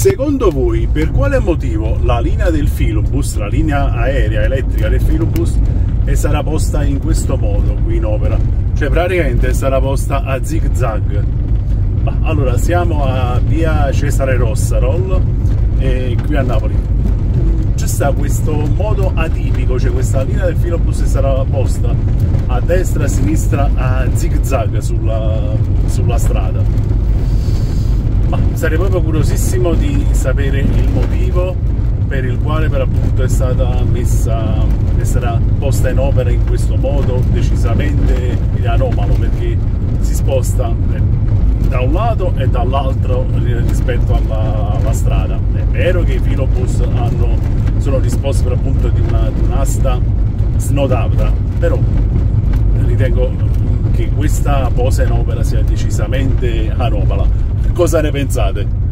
Secondo voi, per quale motivo la linea del filobus, la linea aerea elettrica del filobus, sarà posta in questo modo qui in opera? Cioè praticamente sarà posta a zig zag. Allora, siamo a via Cesare Rossarol, qui a Napoli. C'è sta questo modo atipico, cioè questa linea del filobus sarà posta a destra e a sinistra a zig zag sulla strada. Ma sarei proprio curiosissimo di sapere il motivo per il quale per appunto è stata posta in opera in questo modo decisamente anomalo, perché si sposta da un lato e dall'altro rispetto alla strada. È vero che i filobus sono disposti per appunto di un'asta snodata, però ritengo che questa posa in opera sia decisamente anomala. Cosa ne pensate?